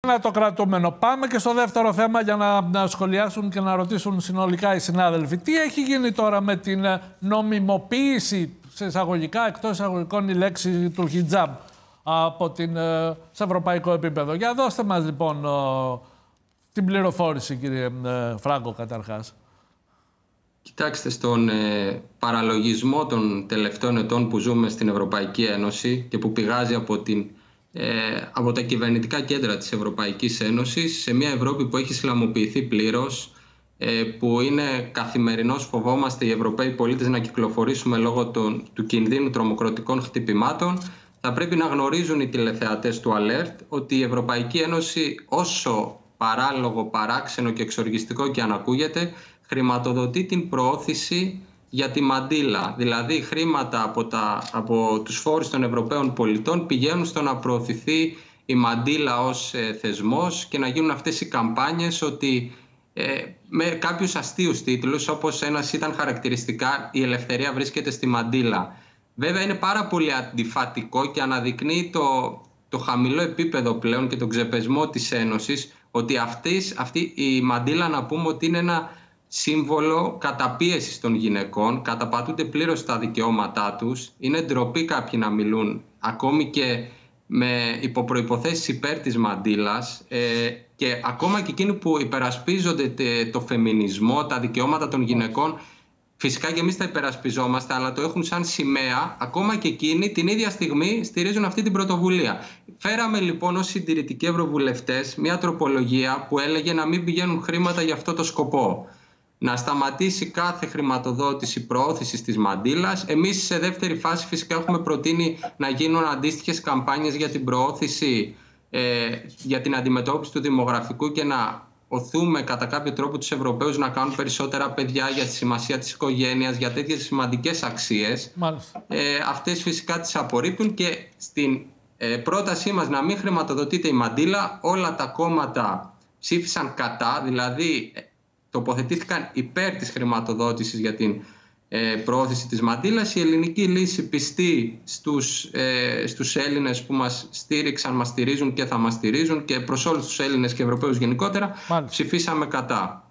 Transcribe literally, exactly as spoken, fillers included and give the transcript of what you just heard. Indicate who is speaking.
Speaker 1: Να το κρατούμενο. Πάμε και στο δεύτερο θέμα για να, να σχολιάσουν και να ρωτήσουν συνολικά οι συνάδελφοι. Τι έχει γίνει τώρα με την νομιμοποίηση, σε εισαγωγικά, εκτός εισαγωγικών, η λέξη του χιτζάμπ από την, σε ευρωπαϊκό επίπεδο? Για δώστε μας λοιπόν την πληροφόρηση, κύριε Φράγκο, καταρχάς.
Speaker 2: Κοιτάξτε, στον ε, παραλογισμό των τελευταίων ετών που ζούμε στην Ευρωπαϊκή Ένωση και που πηγάζει από, την, ε, από τα κυβερνητικά κέντρα της Ευρωπαϊκής Ένωσης, σε μια Ευρώπη που έχει ισλαμοποιηθεί πλήρως, ε, που είναι καθημερινώς, φοβόμαστε οι Ευρωπαίοι πολίτες να κυκλοφορήσουμε λόγω των, του κινδύνου τρομοκρατικών χτυπημάτων, θα πρέπει να γνωρίζουν οι τηλεθεατές του Alert ότι η Ευρωπαϊκή Ένωση, όσο παράλογο, παράξενο και εξοργιστικό και αν ακούγεται, χρηματοδοτεί την προώθηση για τη μαντήλα. Δηλαδή χρήματα από, τα, από τους φόρους των Ευρωπαίων πολιτών πηγαίνουν στο να προωθηθεί η μαντήλα ως ε, θεσμός και να γίνουν αυτές οι καμπάνιες ότι ε, με κάποιους αστείους τίτλους, όπως ένας ήταν χαρακτηριστικά «Η ελευθερία βρίσκεται στη μαντήλα». Βέβαια είναι πάρα πολύ αντιφατικό και αναδεικνύει το, το χαμηλό επίπεδο πλέον και τον ξεπεσμό της Ένωσης, ότι αυτής, αυτή η μαντήλα, να πούμε ότι είναι ένα σύμβολο καταπίεσης των γυναικών, καταπατούνται πλήρως τα δικαιώματά τους. Είναι ντροπή κάποιοι να μιλούν ακόμη και με υποπροϋποθέσεις υπέρ της μαντήλας, ε, και ακόμα και εκείνοι που υπερασπίζονται το φεμινισμό, τα δικαιώματα των γυναικών, φυσικά και εμείς τα υπερασπιζόμαστε, αλλά το έχουν σαν σημαία, ακόμα και εκείνοι την ίδια στιγμή στηρίζουν αυτή την πρωτοβουλία. Φέραμε λοιπόν ως συντηρητικοί ευρωβουλευτές μια τροπολογία που έλεγε να μην πηγαίνουν χρήματα για αυτό το σκοπό. Να σταματήσει κάθε χρηματοδότηση προώθησης της μαντήλας. Εμείς σε δεύτερη φάση φυσικά έχουμε προτείνει να γίνουν αντίστοιχες καμπάνιες για την προώθηση, ε, για την αντιμετώπιση του δημογραφικού και να οθούμε κατά κάποιο τρόπο τους Ευρωπαίους να κάνουν περισσότερα παιδιά, για τη σημασία της οικογένειας, για τέτοιες σημαντικές αξίες. Ε, αυτές φυσικά τις απορρίπτουν και στην ε, πρότασή μας να μην χρηματοδοτείται η μαντήλα, όλα τα κόμματα ψήφισαν κατά, δηλαδή τοποθετήθηκαν υπέρ της χρηματοδότησης για την ε, προώθηση της μαντήλας. Η ελληνική λύση, πιστή στους, ε, στους Έλληνες που μας στήριξαν, μας στηρίζουν και θα μας στηρίζουν, και προς όλους τους Έλληνες και Ευρωπαίους γενικότερα, Μάλιστα. ψηφίσαμε κατά.